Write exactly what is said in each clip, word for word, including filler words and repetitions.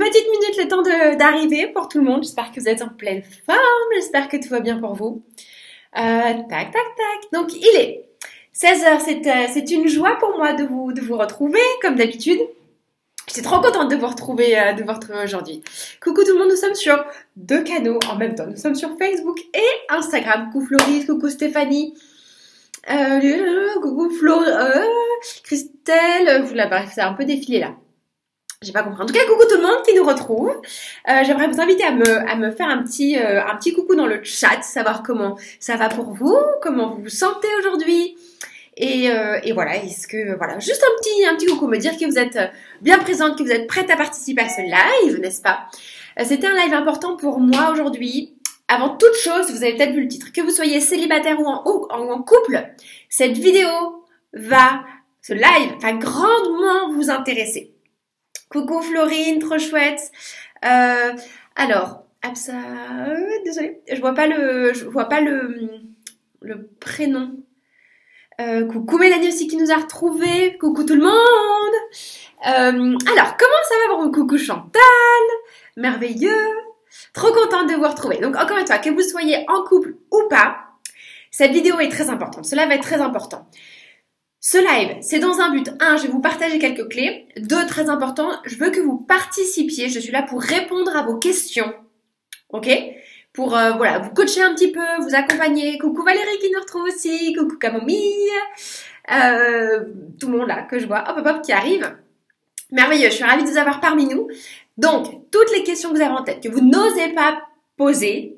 petite minute le temps de- d'arriver pour tout le monde. J'espère que vous êtes en pleine forme. J'espère que tout va bien pour vous. Euh, tac, tac, tac. Donc, il est seize heures. C'est euh, c'est une joie pour moi de vous, de vous retrouver, comme d'habitude. J'étais trop contente de vous retrouver, euh, de vous retrouver aujourd'hui. Coucou tout le monde, nous sommes sur deux canaux en même temps. Nous sommes sur Facebook et Instagram. Coucou Floris, coucou Stéphanie. Euh, coucou Flo, euh, Christelle. Vous là, bref, ça a un peu défilé là. J'ai pas compris. En tout cas, coucou tout le monde qui nous retrouve. Euh, j'aimerais vous inviter à me, à me faire un petit, euh, un petit coucou dans le chat, savoir comment ça va pour vous, comment vous vous sentez aujourd'hui. Et, euh, et voilà, est-ce que, voilà, juste un petit, un petit coucou, me dire que vous êtes bien présente, que vous êtes prête à participer à ce live, n'est-ce pas? Euh, C'était un live important pour moi aujourd'hui. Avant toute chose, vous avez peut-être vu le titre, que vous soyez célibataire ou en, ou en couple, cette vidéo va, ce live va grandement vous intéresser. Coucou Florine, trop chouette. Euh, alors, Absa, euh, désolée, je vois pas le, je vois pas le, le prénom. Euh, coucou Mélanie aussi qui nous a retrouvés. Coucou tout le monde. Euh, alors, comment ça va pour vous? Coucou Chantal, merveilleux. Trop contente de vous retrouver. Donc encore une fois, que vous soyez en couple ou pas, cette vidéo est très importante. Cela va être très important. Ce live, c'est dans un but. Un, je vais vous partager quelques clés. Deux, très important, je veux que vous participiez. Je suis là pour répondre à vos questions. Ok? Pour euh, voilà, vous coacher un petit peu, vous accompagner. Coucou Valérie qui nous retrouve aussi. Coucou Camomille. Euh, tout le monde là que je vois. Hop, hop, hop, qui arrive. Merveilleux, je suis ravie de vous avoir parmi nous. Donc, toutes les questions que vous avez en tête, que vous n'osez pas poser,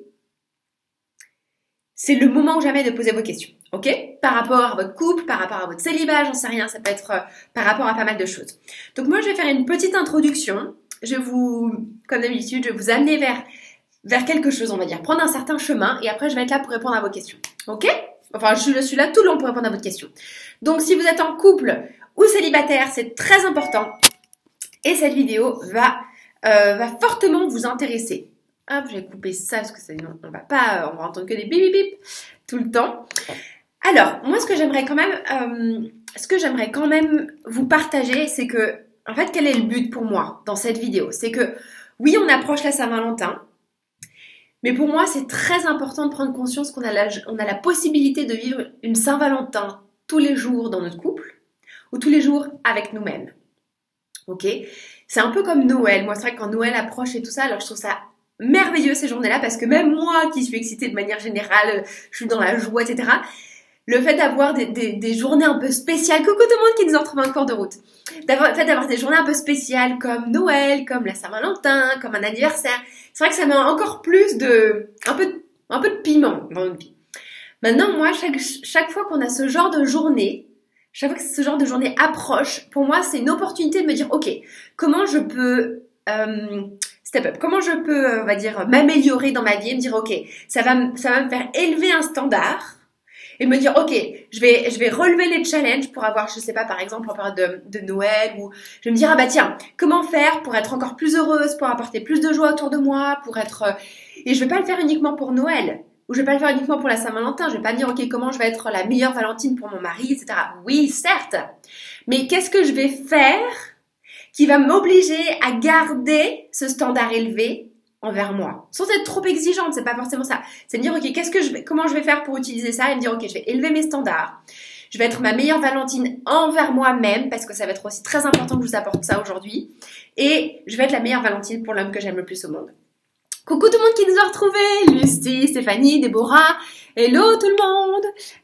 c'est le moment ou jamais de poser vos questions. Ok? Par rapport à votre couple, par rapport à votre célibat, j'en sais rien, ça peut être euh, par rapport à pas mal de choses. Donc moi, je vais faire une petite introduction. Je vais vous, comme d'habitude, je vais vous amener vers, vers quelque chose, on va dire, prendre un certain chemin, et après, je vais être là pour répondre à vos questions. Ok? Enfin, je, je suis là tout le long pour répondre à votre question. Donc, si vous êtes en couple ou célibataire, c'est très important. Et cette vidéo va, euh, va fortement vous intéresser. Hop, je vais couper ça parce que sinon, on va pas, on va entendre que des bip bip bip tout le temps. Alors, moi, ce que j'aimerais quand même, euh, ce que j'aimerais quand même vous partager, c'est que, en fait, quel est le but pour moi dans cette vidéo? C'est que, oui, on approche la Saint-Valentin, mais pour moi, c'est très important de prendre conscience qu'on a la, on a la possibilité de vivre une Saint-Valentin tous les jours dans notre couple, ou tous les jours avec nous-mêmes. Ok? C'est un peu comme Noël. Moi, c'est vrai que quand Noël approche et tout ça, alors je trouve ça merveilleux ces journées-là, parce que même moi, qui suis excitée de manière générale, je suis dans la joie, et cetera, le fait d'avoir des, des, des journées un peu spéciales, coucou tout le monde qui nous en trouve en cours de route, d'avoir, le fait d'avoir des journées un peu spéciales comme Noël, comme la Saint-Valentin, comme un anniversaire, c'est vrai que ça met encore plus de, un peu, de, un peu de piment dans notre vie. Maintenant, moi, chaque, chaque fois qu'on a ce genre de journée, chaque fois que ce genre de journée approche, pour moi, c'est une opportunité de me dire, ok, comment je peux euh, step up, comment je peux, on va dire, m'améliorer dans ma vie et me dire, ok, ça va, m- ça va me faire élever un standard et me dire, ok, je vais, je vais relever les challenges pour avoir, je sais pas, par exemple, en période de, de Noël, ou je vais me dire, ah bah tiens, comment faire pour être encore plus heureuse, pour apporter plus de joie autour de moi, pour être, euh, et je vais pas le faire uniquement pour Noël. Ou je vais pas le faire uniquement pour la Saint-Valentin. Je vais pas me dire, ok, comment je vais être la meilleure Valentine pour mon mari, et cetera. Oui, certes. Mais qu'est-ce que je vais faire qui va m'obliger à garder ce standard élevé envers moi, sans être trop exigeante, c'est pas forcément ça. C'est me dire, ok, qu'est-ce que je vais, comment je vais faire pour utiliser ça et me dire, ok, je vais élever mes standards. Je vais être ma meilleure Valentine envers moi-même, parce que ça va être aussi très important que je vous apporte ça aujourd'hui. Et je vais être la meilleure Valentine pour l'homme que j'aime le plus au monde. Coucou tout le monde qui nous a retrouvés, Lucie, Stéphanie, Déborah, hello tout le monde,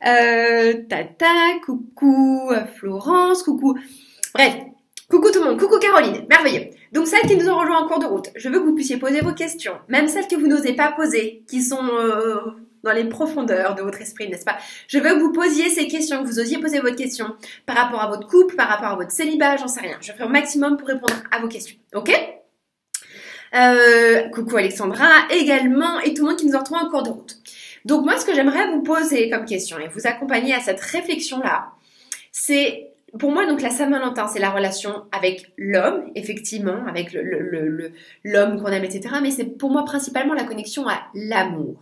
euh, Tata, coucou euh, Florence, coucou, bref, coucou tout le monde, coucou Caroline, merveilleux. Donc celles qui nous ont rejoints en cours de route, je veux que vous puissiez poser vos questions, même celles que vous n'osez pas poser, qui sont euh, dans les profondeurs de votre esprit, n'est-ce pas? Je veux que vous posiez ces questions, que vous osiez poser votre question par rapport à votre couple, par rapport à votre célibat, j'en sais rien. Je ferai au maximum pour répondre à vos questions, ok? Euh, coucou Alexandra également et tout le monde qui nous retrouve en cours de route. Donc moi, ce que j'aimerais vous poser comme question et vous accompagner à cette réflexion-là, c'est pour moi donc la Saint-Valentin, c'est la relation avec l'homme, effectivement, avec le, le, le, le, l'homme qu'on aime, et cetera. Mais c'est pour moi principalement la connexion à l'amour.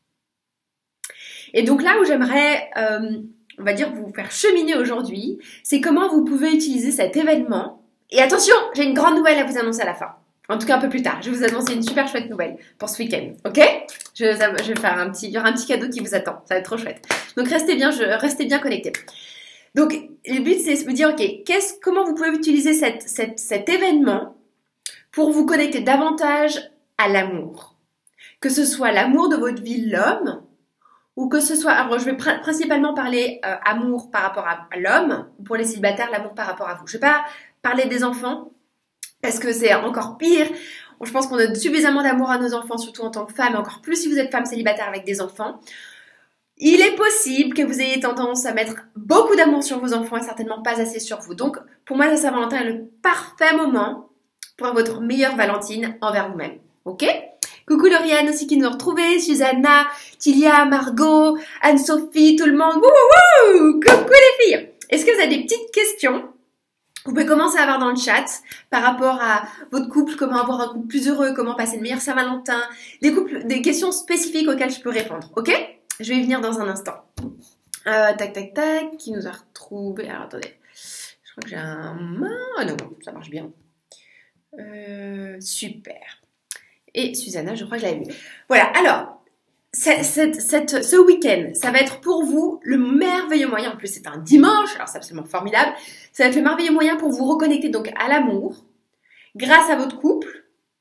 Et donc là où j'aimerais, euh, on va dire, vous faire cheminer aujourd'hui, c'est comment vous pouvez utiliser cet événement. Et attention, j'ai une grande nouvelle à vous annoncer à la fin. En tout cas, un peu plus tard. Je vais vous annoncer une super chouette nouvelle pour ce week-end. Ok? je, je vais faire un petit, il y aura un petit cadeau qui vous attend. Ça va être trop chouette. Donc, restez bien, je, restez bien connectés. Donc, le but, c'est de vous dire, ok, qu'est-ce, comment vous pouvez utiliser cette, cette, cet événement pour vous connecter davantage à l'amour. Que ce soit l'amour de votre vie, l'homme, ou que ce soit, alors je vais pr- principalement parler euh, amour par rapport à, à l'homme, pour les célibataires, l'amour par rapport à vous. Je ne vais pas parler des enfants, parce que c'est encore pire. Je pense qu'on a suffisamment d'amour à nos enfants, surtout en tant que femme, et encore plus si vous êtes femme célibataire avec des enfants. Il est possible que vous ayez tendance à mettre beaucoup d'amour sur vos enfants et certainement pas assez sur vous. Donc, pour moi, la Saint-Valentin est le parfait moment pour votre meilleure Valentine envers vous-même. Ok? Coucou Lauriane aussi qui nous a retrouvés, Susanna, Tilia, Margot, Anne-Sophie, tout le monde. Wouhou, wouhou, coucou les filles. Est-ce que vous avez des petites questions? Vous pouvez commencer à avoir dans le chat par rapport à votre couple, comment avoir un couple plus heureux, comment passer le meilleur Saint-Valentin, des couples, des questions spécifiques auxquelles je peux répondre. Ok? Je vais y venir dans un instant. Euh, tac, tac, tac, qui nous a retrouvés? Alors attendez, je crois que j'ai un... Ah non, ça marche bien. Euh, super. Et Susanna, je crois que je l'avais vu. Voilà, alors, cette, cette, cette, ce week-end, ça va être pour vous le merveilleux moyen, en plus c'est un dimanche, alors c'est absolument formidable, ça va être le merveilleux moyen pour vous reconnecter donc à l'amour, grâce à votre couple,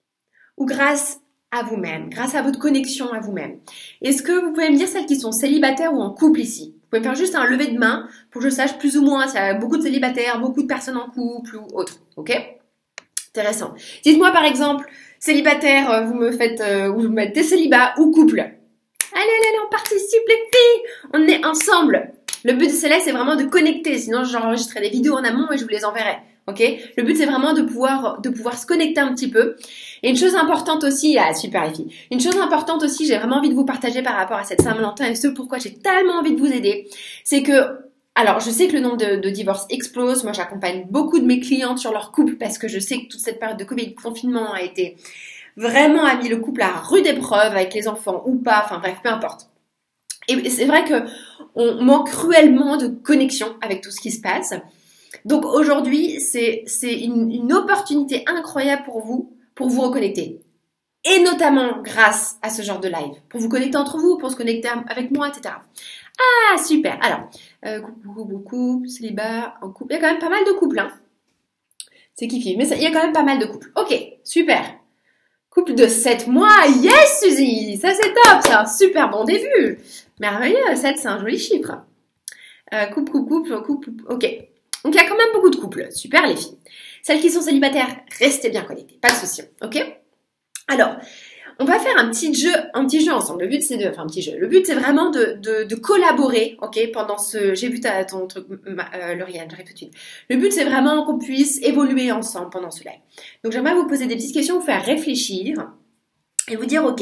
ou grâce à vous-même, grâce à votre connexion à vous-même. Est-ce que vous pouvez me dire celles qui sont célibataires ou en couple ici? Vous pouvez me faire juste un lever de main pour que je sache plus ou moins s'il y a beaucoup de célibataires, beaucoup de personnes en couple ou autre, ok? Intéressant. Dites-moi par exemple, célibataire, vous me faites, euh, vous me mettez célibat ou couple. Allez, allez, allez, on participe les filles, on est ensemble. Le but de cela, c'est vraiment de connecter, sinon j'enregistrerai des vidéos en amont et je vous les enverrai. Ok? Le but, c'est vraiment de pouvoir, de pouvoir se connecter un petit peu. Et une chose importante aussi, ah super les filles, une chose importante aussi, j'ai vraiment envie de vous partager par rapport à cette Saint-Valentin et ce pourquoi j'ai tellement envie de vous aider, c'est que alors, je sais que le nombre de, de divorces explose. Moi, j'accompagne beaucoup de mes clientes sur leur couple parce que je sais que toute cette période de Covid, de confinement a été vraiment a mis le couple à rude épreuve avec les enfants ou pas. Enfin bref, peu importe. Et c'est vrai que on manque cruellement de connexion avec tout ce qui se passe. Donc aujourd'hui, c'est c'est une, une opportunité incroyable pour vous, pour vous reconnecter. Et notamment grâce à ce genre de live. Pour vous connecter entre vous, pour se connecter avec moi, et cetera. Ah, super. Alors, euh, couple, couple, couple, célibat, en couple. Il y a quand même pas mal de couples, hein. C'est kiffy. Mais ça, il y a quand même pas mal de couples. Ok, super. Couple de sept mois. Yes, Suzy. Ça, c'est top. C'est un super bon début. Merveilleux. sept, c'est un joli chiffre. Euh, couple, couple, couple, couple. Ok. Donc, il y a quand même beaucoup de couples. Super, les filles. Celles qui sont célibataires, restez bien connectées. Pas de souci. Ok? Alors, on va faire un petit jeu, un petit jeu ensemble. Le but c'est de, enfin un petit jeu. Le but c'est vraiment de, de, de collaborer, ok, pendant ce. J'ai vu ta, ton truc, euh, Lauriane, j'arrive tout de suite. Le but c'est vraiment qu'on puisse évoluer ensemble pendant ce live. Donc j'aimerais vous poser des petites questions, vous faire réfléchir et vous dire, ok,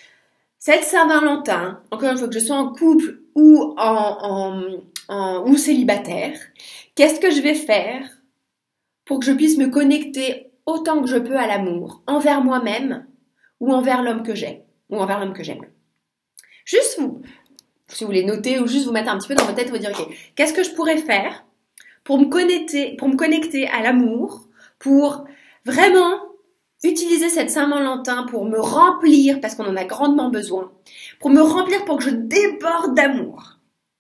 cette Saint-Valentin, encore une fois que je sois en couple ou en, en, en ou célibataire, qu'est-ce que je vais faire pour que je puisse me connecter autant que je peux à l'amour envers moi-même ou envers l'homme que j'ai, ou envers l'homme que j'aime. Juste vous, si vous voulez noter, ou juste vous mettre un petit peu dans votre tête, vous dire, ok, qu'est-ce que je pourrais faire pour me connecter, pour me connecter à l'amour, pour vraiment utiliser cette Saint-Valentin pour me remplir, parce qu'on en a grandement besoin, pour me remplir pour que je déborde d'amour.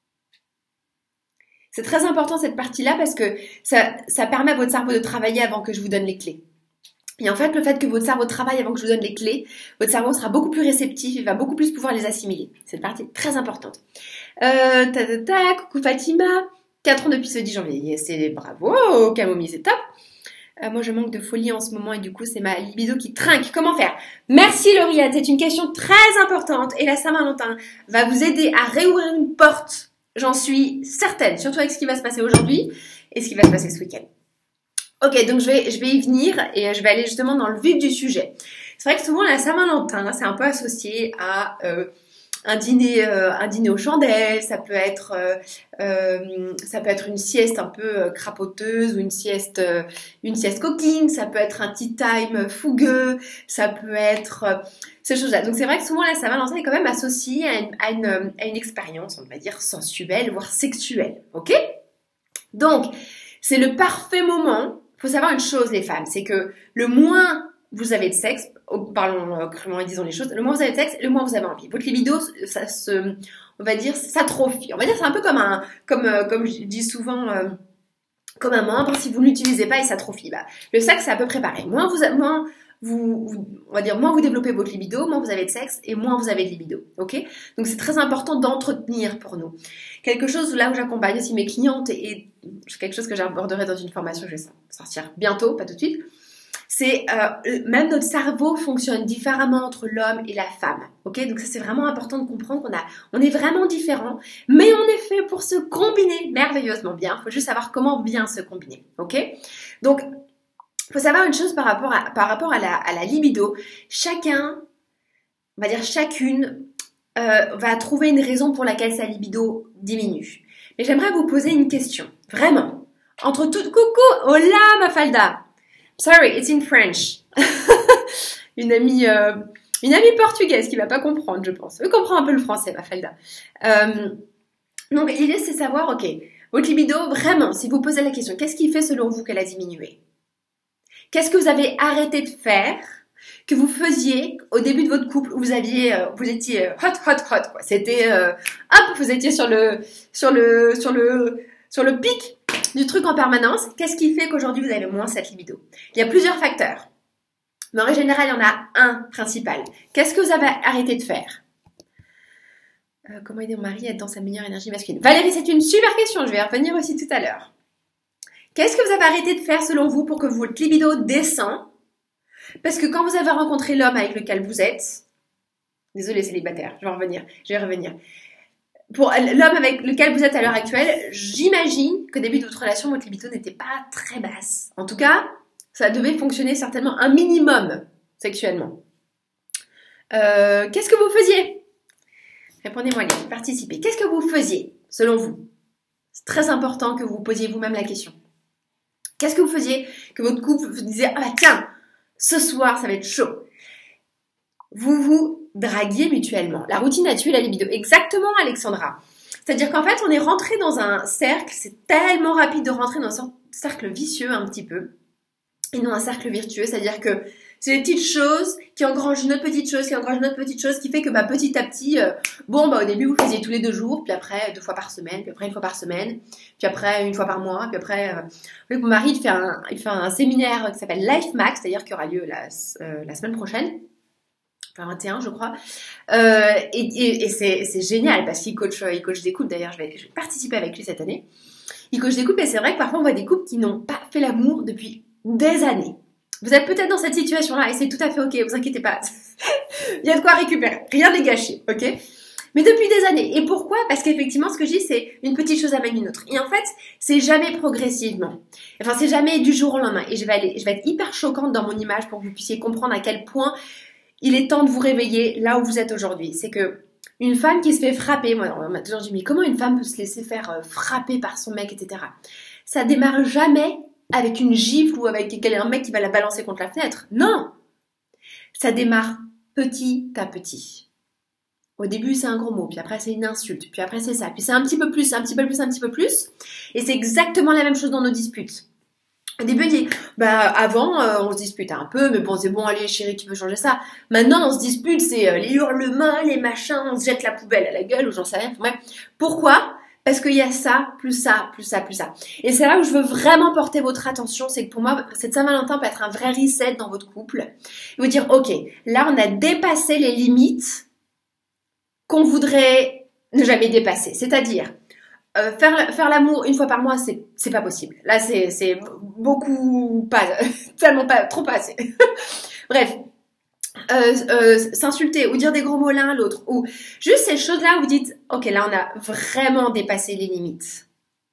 C'est très important cette partie-là parce que ça, ça permet à votre cerveau de travailler avant que je vous donne les clés. Et en fait, le fait que votre cerveau travaille avant que je vous donne les clés, votre cerveau sera beaucoup plus réceptif et va beaucoup plus pouvoir les assimiler. Cette partie est très importante. Euh, ta, ta, ta, coucou Fatima, quatre ans depuis ce dix janvier. C'est bravo, Camomille, c'est top. Euh, moi, je manque de folie en ce moment et du coup, c'est ma libido qui trinque. Comment faire? Merci Lauriane, c'est une question très importante et la Saint-Valentin va vous aider à réouvrir une porte. J'en suis certaine, surtout avec ce qui va se passer aujourd'hui et ce qui va se passer ce week-end. Ok, donc je vais, je vais y venir et je vais aller justement dans le vif du sujet. C'est vrai que souvent la Saint-Valentin, c'est un peu associé à euh, un dîner, euh, un dîner aux chandelles. Ça peut être, euh, euh, ça peut être une sieste un peu euh, crapoteuse ou une sieste, euh, une sieste coquine. Ça peut être un tea time fougueux. Ça peut être euh, ces choses-là. Donc c'est vrai que souvent la Saint-Valentin est quand même associée à une, à une, à une expérience, on va dire sensuelle, voire sexuelle. Ok? Donc c'est le parfait moment. Il faut savoir une chose, les femmes, c'est que le moins vous avez de sexe, parlons euh, crûment et disons les choses, le moins vous avez de sexe, le moins vous avez envie. Votre libido, ça se, on va dire, s'atrophie. On va dire c'est un peu comme un, comme, euh, comme je dis souvent, euh, comme un membre, si vous ne l'utilisez pas, il s'atrophie. Bah, le sexe, c'est à peu près pareil. Moins vous, moins vous, vous, on va dire, moins vous développez votre libido, moins vous avez de sexe et moins vous avez de libido. Ok? Donc c'est très important d'entretenir pour nous. Quelque chose là où j'accompagne aussi mes clientes et, et c'est quelque chose que j'aborderai dans une formation, je vais sortir bientôt, pas tout de suite. C'est euh, même notre cerveau fonctionne différemment entre l'homme et la femme. Ok, donc ça c'est vraiment important de comprendre qu'on a, on est vraiment différents, mais on est fait pour se combiner merveilleusement bien. Il faut juste savoir comment bien se combiner. Ok, donc il faut savoir une chose par rapport à par rapport à la à la libido. Chacun, on va dire chacune, euh, va trouver une raison pour laquelle sa libido diminue. Mais j'aimerais vous poser une question, vraiment. Entre toutes, coucou, hola Mafalda. Sorry, it's in French. une amie, euh, une amie portugaise qui va pas comprendre, je pense. Elle comprend un peu le français, Mafalda. Euh, donc l'idée c'est de savoir, ok, votre libido, vraiment, si vous posez la question, qu'est-ce qui fait selon vous qu'elle a diminué? Qu'est-ce que vous avez arrêté de faire que vous faisiez au début de votre couple où vous aviez, euh, vous étiez hot, hot, hot, quoi. C'était, euh, hop, vous étiez sur le, sur le, sur le, sur le pic du truc en permanence. Qu'est-ce qui fait qu'aujourd'hui vous avez moins cette libido? Il y a plusieurs facteurs. Mais en règle générale, il y en a un principal. Qu'est-ce que vous avez arrêté de faire? euh, Comment aider mon mari à être dans sa meilleure énergie masculine? Valérie, c'est une super question. Je vais y revenir aussi tout à l'heure. Qu'est-ce que vous avez arrêté de faire selon vous pour que votre libido descende? Parce que quand vous avez rencontré l'homme avec lequel vous êtes, désolé célibataire, je vais revenir, je vais revenir. Pour l'homme avec lequel vous êtes à l'heure actuelle, j'imagine qu'au début de votre relation, votre libido n'était pas très basse. En tout cas, ça devait fonctionner certainement un minimum sexuellement. Euh, qu'est-ce que vous faisiez? Répondez-moi les filles, participez. Qu'est-ce que vous faisiez, selon vous? C'est très important que vous posiez vous-même la question. Qu'est-ce que vous faisiez que votre couple vous disait « Ah bah tiens, ce soir, ça va être chaud ». Vous vous draguiez mutuellement. La routine a tué la libido. Exactement, Alexandra. C'est-à-dire qu'en fait, on est rentré dans un cercle, c'est tellement rapide de rentrer dans un cercle vicieux un petit peu, et non un cercle vertueux, c'est-à-dire que c'est des petites choses qui engrangent une autre petite chose, qui engrangent une autre petite chose, qui fait que bah, petit à petit, euh, bon, bah, au début, vous faisiez tous les deux jours, puis après, deux fois par semaine, puis après, une fois par semaine, puis après, une fois par mois, puis après, euh, mon mari, il fait un, il fait un séminaire qui s'appelle Life Max, c'est-à-dire qui aura lieu la, euh, la semaine prochaine. vingt et un je crois, euh, et, et, et c'est, c'est génial parce qu'il coach, il coach des couples, d'ailleurs je vais, je vais participer avec lui cette année, il coach des couples et c'est vrai que parfois on voit des couples qui n'ont pas fait l'amour depuis des années. Vous êtes peut-être dans cette situation-là et c'est tout à fait ok, vous inquiétez pas, il y a de quoi récupérer, rien n'est gâché, ok? Mais depuis des années. Et pourquoi? Parce qu'effectivement, ce que je dis, c'est une petite chose amène une autre. Et en fait, c'est jamais progressivement. Enfin, c'est jamais du jour au lendemain. Et je vais aller, je vais être hyper choquante dans mon image pour que vous puissiez comprendre à quel point il est temps de vous réveiller là où vous êtes aujourd'hui. C'est que une femme qui se fait frapper, moi on m'a toujours dit mais comment une femme peut se laisser faire frapper par son mec, et cetera. Ça démarre jamais avec une gifle ou avec un mec qui va la balancer contre la fenêtre. Non, ça démarre petit à petit. Au début c'est un gros mot, puis après c'est une insulte, puis après c'est ça, puis c'est un petit peu plus, un petit peu plus, un petit peu plus. Et c'est exactement la même chose dans nos disputes. Au début, on dit, bah, avant, euh, on se disputait un peu, mais bon, c'est bon, allez, chérie, tu peux changer ça. Maintenant, on se dispute, c'est euh, les hurlements, les machins, on se jette la poubelle à la gueule, ou j'en sais rien. Ouais. Pourquoi? Parce qu'il y a ça, plus ça, plus ça, plus ça. Et c'est là où je veux vraiment porter votre attention, c'est que pour moi, cette Saint-Valentin peut être un vrai reset dans votre couple. Et vous dire, ok, là, on a dépassé les limites qu'on voudrait ne jamais dépasser. C'est-à-dire, Euh, faire faire l'amour une fois par mois, c'est c'est pas possible. Là, c'est c'est beaucoup pas tellement pas trop pas assez. Bref, euh, euh, s'insulter ou dire des gros mots l'un à l'autre ou juste ces choses-là où vous dites OK, là on a vraiment dépassé les limites.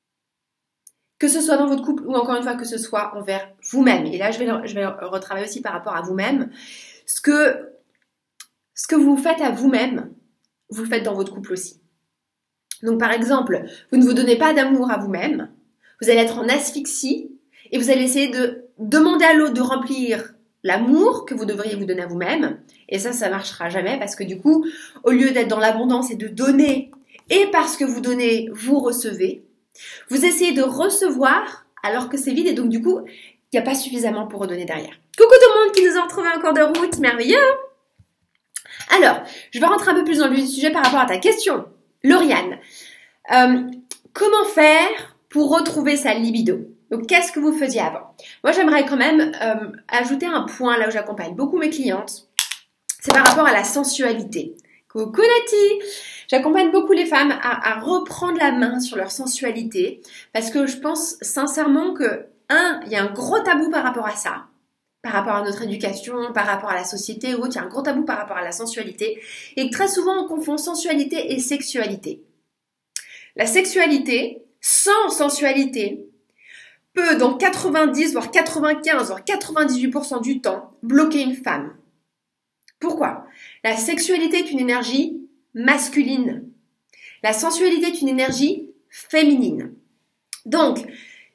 Que ce soit dans votre couple ou encore une fois que ce soit envers vous-même. Et là, je vais je vais retravailler aussi par rapport à vous-même. Ce que ce que vous faites à vous-même, vous le faites dans votre couple aussi. Donc par exemple, vous ne vous donnez pas d'amour à vous-même, vous allez être en asphyxie et vous allez essayer de demander à l'autre de remplir l'amour que vous devriez vous donner à vous-même. Et ça, ça marchera jamais parce que du coup, au lieu d'être dans l'abondance et de donner, et parce que vous donnez, vous recevez, vous essayez de recevoir alors que c'est vide et donc du coup, il n'y a pas suffisamment pour redonner derrière. Coucou tout le monde qui nous a retrouvés en cours de route, merveilleux. Alors, je vais rentrer un peu plus dans le vif du sujet par rapport à ta question. Lauriane, euh, comment faire pour retrouver sa libido? Donc, qu'est-ce que vous faisiez avant? Moi, j'aimerais quand même euh, ajouter un point là où j'accompagne beaucoup mes clientes. C'est par rapport à la sensualité. Coucou Nati! J'accompagne beaucoup les femmes à, à reprendre la main sur leur sensualité parce que je pense sincèrement que, un, il y a un gros tabou par rapport à ça, par rapport à notre éducation, par rapport à la société ou autre, il y a un gros tabou par rapport à la sensualité et que très souvent on confond sensualité et sexualité. La sexualité, sans sensualité, peut dans quatre-vingt-dix, voire quatre-vingt-quinze, voire quatre-vingt-dix-huit pour cent du temps bloquer une femme. Pourquoi? La sexualité est une énergie masculine. La sensualité est une énergie féminine. Donc,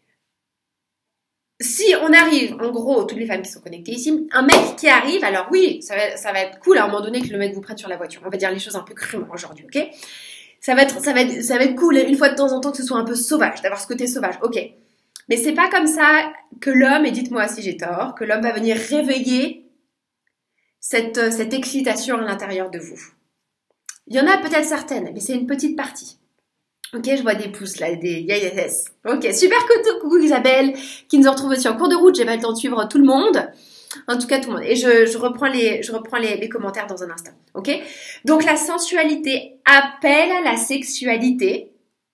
si on arrive, en gros, toutes les femmes qui sont connectées ici, un mec qui arrive, alors oui, ça va, ça va être cool à un moment donné que le mec vous prenne sur la voiture. On va dire les choses un peu crûment aujourd'hui, ok? Ça va être, ça va être, ça va être cool une fois de temps en temps que ce soit un peu sauvage, d'avoir ce côté sauvage, ok? Mais c'est pas comme ça que l'homme, et dites-moi si j'ai tort, que l'homme va venir réveiller cette, cette excitation à l'intérieur de vous. Il y en a peut-être certaines, mais c'est une petite partie. Ok, je vois des pouces là, des yes. Ok, super, coucou, coucou Isabelle, qui nous retrouve aussi en cours de route. J'ai pas le temps de suivre tout le monde. En tout cas, tout le monde. Et je, je reprends, les, je reprends les, les commentaires dans un instant. Ok? Donc, la sensualité appelle à la sexualité.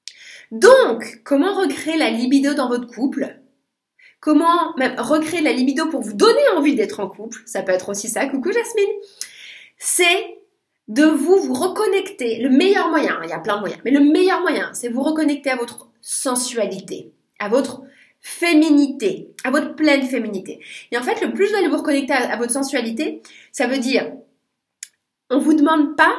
Donc, comment recréer la libido dans votre couple? Comment même recréer la libido pour vous donner envie d'être en couple? Ça peut être aussi ça. Coucou Jasmine. C'est de vous vous reconnecter. Le meilleur moyen, il y a plein de moyens, mais le meilleur moyen, c'est vous reconnecter à votre sensualité, à votre féminité, à votre pleine féminité. Et en fait, le plus vous allez vous reconnecter à, à votre sensualité, ça veut dire, on vous demande pas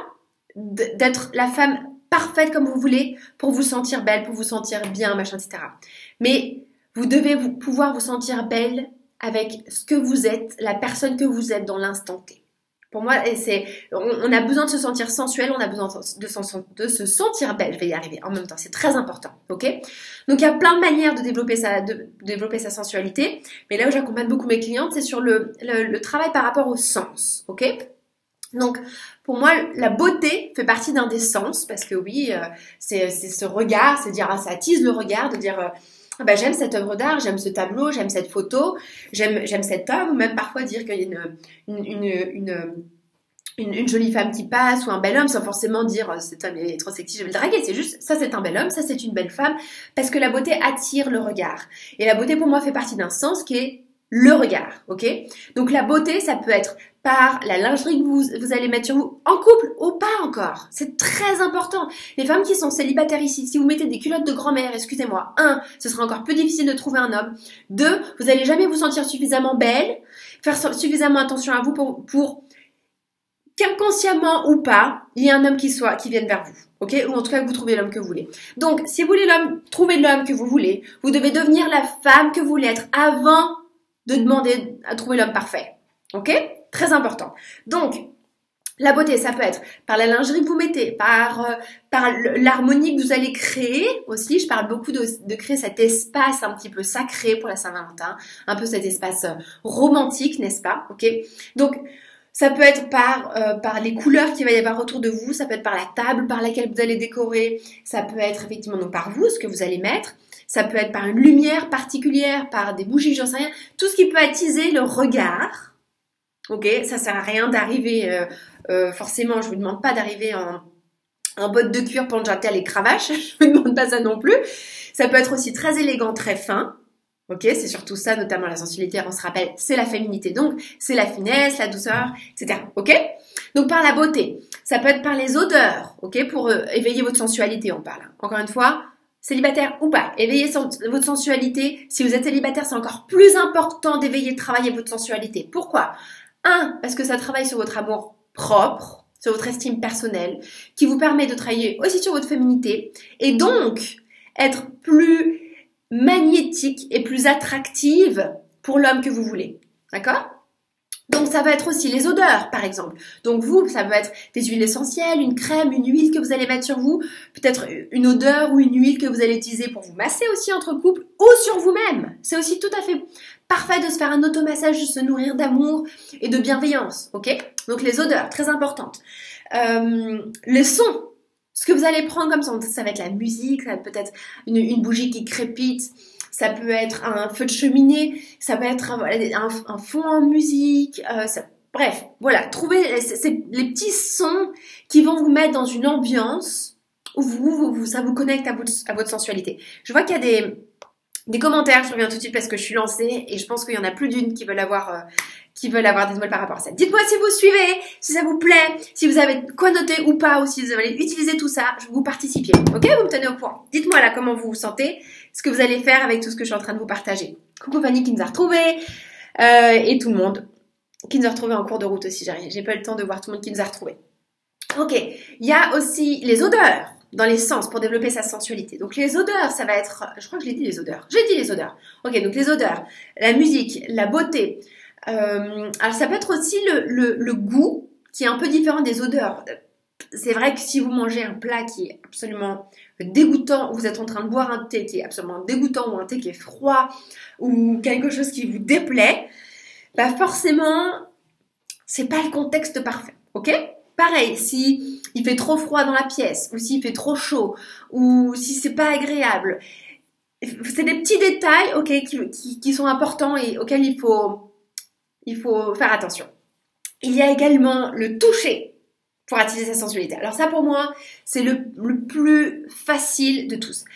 d'être la femme parfaite comme vous voulez pour vous sentir belle, pour vous sentir bien, machin, et cetera. Mais vous devez vous, pouvoir vous sentir belle avec ce que vous êtes, la personne que vous êtes dans l'instant T. Pour moi, c'est, on, on a besoin de se sentir sensuel, on a besoin de, de, de se sentir belle. Je vais y arriver en même temps, c'est très important, ok? Donc il y a plein de manières de développer sa, de, de développer sa sensualité, mais là où j'accompagne beaucoup mes clientes, c'est sur le, le, le travail par rapport au sens, ok? Donc pour moi, la beauté fait partie d'un des sens, parce que oui, euh, c'est, c'est ce regard, c'est dire, ah, ça attise le regard, de dire. Euh, Ah bah, j'aime cette œuvre d'art, j'aime ce tableau, j'aime cette photo, j'aime, j'aime cet homme, ou même parfois dire qu'il y a une, une, une, une, une, une jolie femme qui passe ou un bel homme sans forcément dire oh, cet homme est trop sexy, je vais le draguer. C'est juste, ça c'est un bel homme, ça c'est une belle femme, parce que la beauté attire le regard. Et la beauté pour moi fait partie d'un sens qui est le regard, ok? Donc la beauté, ça peut être par la lingerie que vous, vous allez mettre sur vous, en couple ou pas encore. C'est très important. Les femmes qui sont célibataires ici, si vous mettez des culottes de grand-mère, excusez-moi, un, ce sera encore plus difficile de trouver un homme. Deux, vous n'allez jamais vous sentir suffisamment belle, faire suffisamment attention à vous pour, pour qu'inconsciemment ou pas, il y ait un homme qui soit, qui vienne vers vous. Ok? Ou en tout cas que vous trouvez l'homme que vous voulez. Donc, si vous voulez l'homme, trouver l'homme que vous voulez, vous devez devenir la femme que vous voulez être avant de demander à trouver l'homme parfait. Ok? Très important. Donc, la beauté, ça peut être par la lingerie que vous mettez, par, euh, par l'harmonie que vous allez créer aussi. Je parle beaucoup de, de créer cet espace un petit peu sacré pour la Saint-Valentin, un peu cet espace euh, romantique, n'est-ce pas? Ok? Donc, ça peut être par, euh, par les couleurs qu'il va y avoir autour de vous, ça peut être par la table par laquelle vous allez décorer, ça peut être effectivement donc par vous, ce que vous allez mettre. Ça peut être par une lumière particulière, par des bougies, j'en sais rien. Tout ce qui peut attiser le regard. Ok, ça sert à rien d'arriver, euh, euh, forcément, je vous demande pas d'arriver en, en botte de cuir pour jeter les cravaches. Je vous demande pas ça non plus. Ça peut être aussi très élégant, très fin. Ok, c'est surtout ça, notamment la sensualité, on se rappelle, c'est la féminité. Donc, c'est la finesse, la douceur, et cetera. Ok? Donc, par la beauté. Ça peut être par les odeurs, ok? Pour euh, éveiller votre sensualité, on parle. Encore une fois, célibataire ou pas, éveillez votre sensualité. Si vous êtes célibataire, c'est encore plus important d'éveiller, de travailler votre sensualité. Pourquoi? Un, parce que ça travaille sur votre amour propre, sur votre estime personnelle, qui vous permet de travailler aussi sur votre féminité, et donc être plus magnétique et plus attractive pour l'homme que vous voulez. D'accord? Donc ça va être aussi les odeurs par exemple. Donc vous, ça peut être des huiles essentielles, une crème, une huile que vous allez mettre sur vous, peut-être une odeur ou une huile que vous allez utiliser pour vous masser aussi entre couples ou sur vous-même. C'est aussi tout à fait parfait de se faire un automassage, de se nourrir d'amour et de bienveillance, ok? Donc les odeurs, très importantes. Euh, les sons, ce que vous allez prendre comme son, ça va être la musique, ça va être peut-être une, une bougie qui crépite. Ça peut être un feu de cheminée, ça peut être un, un, un fond en musique, euh, ça, bref, voilà, trouvez c'est les petits sons qui vont vous mettre dans une ambiance où vous, vous, vous ça vous connecte à votre, à votre sensualité. Je vois qu'il y a des, des commentaires, je reviens tout de suite parce que je suis lancée et je pense qu'il y en a plus d'une qui veulent avoir, euh, qui veulent avoir des nouvelles par rapport à ça. Dites-moi si vous suivez, si ça vous plaît, si vous avez quoi noter ou pas, ou si vous allez utiliser tout ça, je vous participiez, ok? Vous me tenez au courant. Dites-moi là comment vous vous sentez, ce que vous allez faire avec tout ce que je suis en train de vous partager. Coucou Fanny qui nous a retrouvés, euh, et tout le monde qui nous a retrouvés en cours de route aussi. J'ai pas eu le temps de voir tout le monde qui nous a retrouvés. Ok, il y a aussi les odeurs dans les sens pour développer sa sensualité. Donc les odeurs, ça va être, je crois que je l'ai dit les odeurs. J'ai dit les odeurs. Ok, donc les odeurs, la musique, la beauté. Euh, alors ça peut être aussi le, le, le goût qui est un peu différent des odeurs. C'est vrai que si vous mangez un plat qui est absolument dégoûtant, vous êtes en train de boire un thé qui est absolument dégoûtant ou un thé qui est froid ou quelque chose qui vous déplaît, bah forcément, c'est pas le contexte parfait, ok? Pareil, si il fait trop froid dans la pièce ou s'il fait trop chaud ou si c'est pas agréable, c'est des petits détails, ok, qui, qui, qui sont importants et auxquels il faut il faut faire attention. Il y a également le toucher pour attiser sa sensualité. Alors ça, pour moi, c'est le, le plus facile de tous.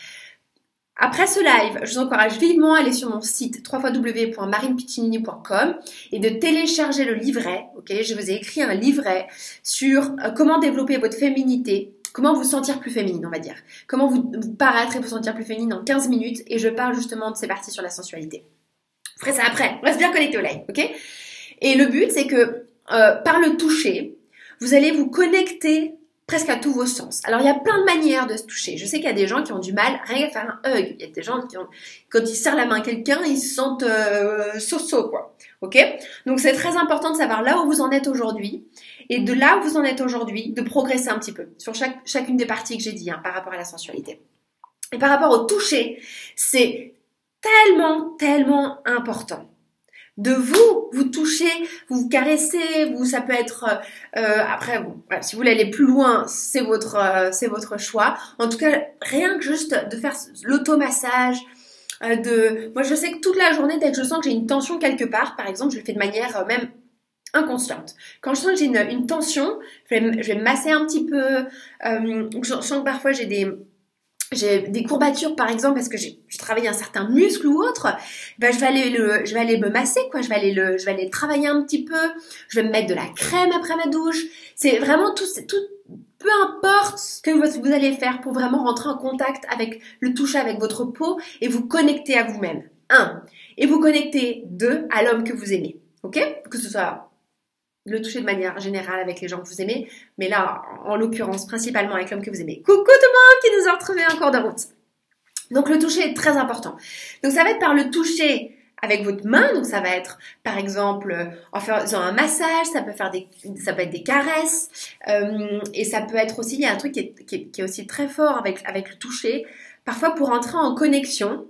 Après ce live, je vous encourage vivement à aller sur mon site w w w point marine piccinini point com et de télécharger le livret. Ok, je vous ai écrit un livret sur euh, comment développer votre féminité, comment vous sentir plus féminine, on va dire. Comment vous, vous paraître et vous sentir plus féminine en quinze minutes. Et je parle justement de ces parties sur la sensualité. Je ferai ça après. Reste bien connecté au live, ok? Et le but, c'est que euh, par le toucher, vous allez vous connecter presque à tous vos sens. Alors, il y a plein de manières de se toucher. Je sais qu'il y a des gens qui ont du mal rien à faire un hug. Il y a des gens qui ont, quand ils serrent la main à quelqu'un, ils se sentent euh, so-so, quoi. Ok? Donc, c'est très important de savoir là où vous en êtes aujourd'hui et de là où vous en êtes aujourd'hui, de progresser un petit peu sur chaque, chacune des parties que j'ai dit hein, par rapport à la sensualité. Et par rapport au toucher, c'est tellement, tellement important. De vous, vous toucher, vous, vous caressez, vous, ça peut être, euh, après, bon, voilà, si vous voulez aller plus loin, c'est votre, euh, c'est votre choix. En tout cas, rien que juste de faire l'automassage, euh, de, moi je sais que toute la journée, dès que je sens que j'ai une tension quelque part, par exemple, je le fais de manière euh, même inconsciente. Quand je sens que j'ai une, une tension, je vais, je vais me masser un petit peu, euh, je sens que parfois j'ai des j'ai des courbatures par exemple parce que j'ai, j'ai travaillé un certain muscle ou autre, ben je vais aller le, je vais aller me masser quoi, je vais aller le, je vais aller travailler un petit peu, je vais me mettre de la crème après ma douche. C'est vraiment tout, c'est tout, peu importe ce que vous, vous allez faire pour vraiment rentrer en contact avec le toucher avec votre peau et vous connecter à vous-même. Un, et vous connecter deux à l'homme que vous aimez, ok? Que ce soit le toucher de manière générale avec les gens que vous aimez, mais là, en l'occurrence, principalement avec l'homme que vous aimez. Coucou tout le monde qui nous a retrouvés en cours de route. Donc, le toucher est très important. Donc, ça va être par le toucher avec votre main. Donc, ça va être, par exemple, en faisant un massage, ça peut faire des, ça peut être des caresses, euh, et ça peut être aussi, il y a un truc qui est, qui est, qui est aussi très fort avec, avec le toucher. Parfois, pour entrer en connexion,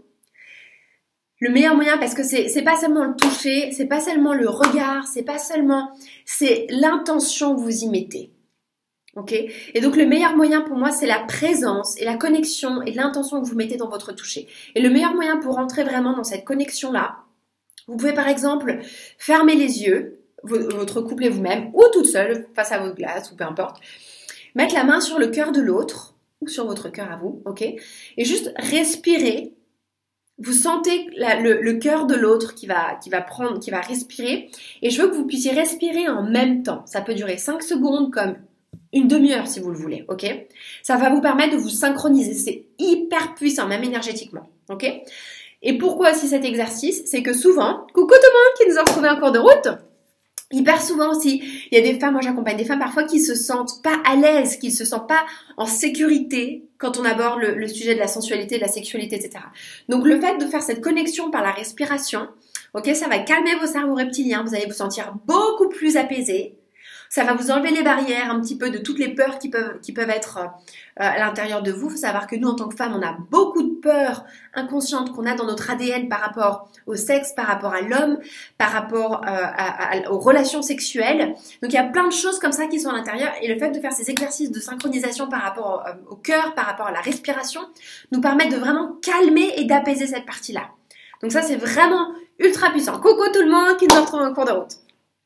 le meilleur moyen, parce que c'est c'est pas seulement le toucher, c'est pas seulement le regard, c'est pas seulement, c'est l'intention que vous y mettez. Ok? Et donc le meilleur moyen pour moi, c'est la présence et la connexion et l'intention que vous mettez dans votre toucher. Et le meilleur moyen pour entrer vraiment dans cette connexion-là, vous pouvez par exemple fermer les yeux, votre couple et vous-même, ou toute seule, face à votre glace, ou peu importe, mettre la main sur le cœur de l'autre, ou sur votre cœur à vous, ok? Et juste respirer. Vous sentez la, le, le cœur de l'autre qui va, qui va prendre, qui va respirer. Et je veux que vous puissiez respirer en même temps. Ça peut durer cinq secondes comme une demi-heure si vous le voulez, ok? Ça va vous permettre de vous synchroniser. C'est hyper puissant, même énergétiquement, ok? Et pourquoi aussi cet exercice? C'est que souvent, coucou tout le monde qui nous a retrouvés en cours de route, hyper souvent aussi, il y a des femmes, moi j'accompagne des femmes parfois qui se sentent pas à l'aise, qui se sentent pas en sécurité quand on aborde le, le sujet de la sensualité, de la sexualité, et cetera. Donc le fait de faire cette connexion par la respiration, Ok, ça va calmer vos cerveaux reptiliens, vous allez vous sentir beaucoup plus apaisé. Ça va vous enlever les barrières un petit peu de toutes les peurs qui peuvent, qui peuvent être euh, à l'intérieur de vous. Il faut savoir que nous, en tant que femmes, on a beaucoup de peurs inconscientes qu'on a dans notre A D N par rapport au sexe, par rapport à l'homme, par rapport euh, à, à, aux relations sexuelles. Donc, il y a plein de choses comme ça qui sont à l'intérieur. Et le fait de faire ces exercices de synchronisation par rapport au, au cœur, par rapport à la respiration, nous permettent de vraiment calmer et d'apaiser cette partie-là. Donc ça, c'est vraiment ultra puissant. Coucou tout le monde qui nous retrouve en cours de route.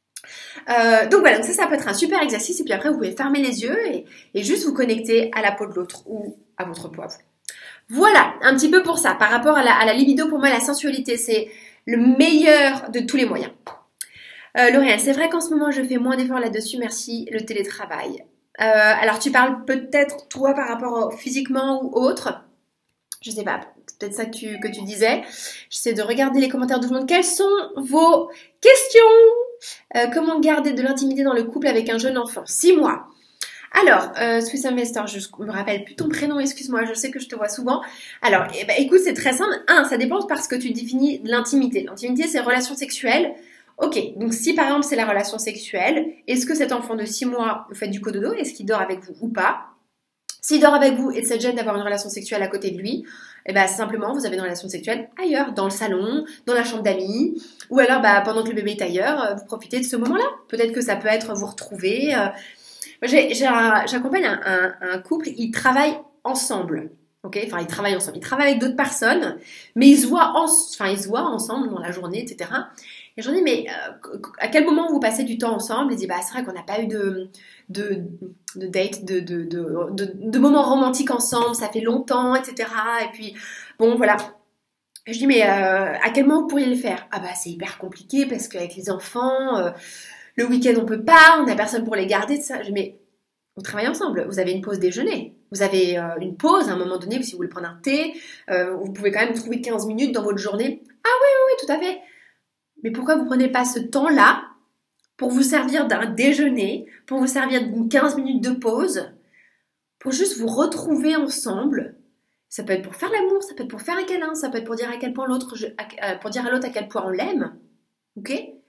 Euh, donc voilà, donc ça, ça peut être un super exercice. Et puis après, vous pouvez fermer les yeux et, et juste vous connecter à la peau de l'autre ou à votre peau à vous. Voilà, un petit peu pour ça. Par rapport à la, à la libido, pour moi, la sensualité, c'est le meilleur de tous les moyens. Euh, Lauriane, c'est vrai qu'en ce moment, je fais moins d'efforts là-dessus. Merci, le télétravail. Euh, alors, tu parles peut-être, toi, par rapport au, physiquement ou autre. Je sais pas, c'est peut-être ça que tu, que tu disais. J'essaie de regarder les commentaires de tout le monde. Quelles sont vos questions? euh, Comment garder de l'intimité dans le couple avec un jeune enfant? Six mois. Alors, euh, Swiss Investor, je me rappelle plus ton prénom, excuse-moi, je sais que je te vois souvent. Alors, eh ben, écoute, c'est très simple. Un, ça dépend parce que tu définis l'intimité. L'intimité, c'est relation sexuelle. Ok, donc si par exemple c'est la relation sexuelle, est-ce que cet enfant de six mois, vous faites du cododo? Est-ce qu'il dort avec vous ou pas? S'il dort avec vous et que ça te gêne d'avoir une relation sexuelle à côté de lui, eh ben simplement vous avez une relation sexuelle ailleurs, dans le salon, dans la chambre d'amis, ou alors bah, pendant que le bébé est ailleurs, vous profitez de ce moment-là. Peut-être que ça peut être vous retrouver. Euh... J'ai, j'ai un, j'accompagne un, un, un couple, ils travaillent ensemble. Ok, enfin ils travaillent ensemble, ils travaillent avec d'autres personnes, mais ils se voient, en, enfin ils se voient ensemble dans la journée, et cetera. Et je dis mais euh, à quel moment vous passez du temps ensemble? Ils disent bah c'est vrai qu'on n'a pas eu de de, de date, de, de, de, de, de moments romantiques ensemble, ça fait longtemps, et cetera. Et puis bon voilà. Je dis mais euh, à quel moment vous pourriez le faire? Ah bah c'est hyper compliqué parce qu'avec les enfants, euh, le week-end on peut pas, on n'a personne pour les garder, tout ça. Je dis mais vous travaillez ensemble, vous avez une pause déjeuner, vous avez euh, une pause à un moment donné, si vous voulez prendre un thé, euh, vous pouvez quand même trouver quinze minutes dans votre journée. Ah oui, oui, oui, tout à fait. Mais pourquoi vous prenez pas ce temps-là pour vous servir d'un déjeuner, pour vous servir d'une quinze minutes de pause, pour juste vous retrouver ensemble? Ça peut être pour faire l'amour, ça peut être pour faire un câlin, ça peut être pour dire à quel point l'autre, je, à, pour dire à l'autre à quel point on l'aime. Ok?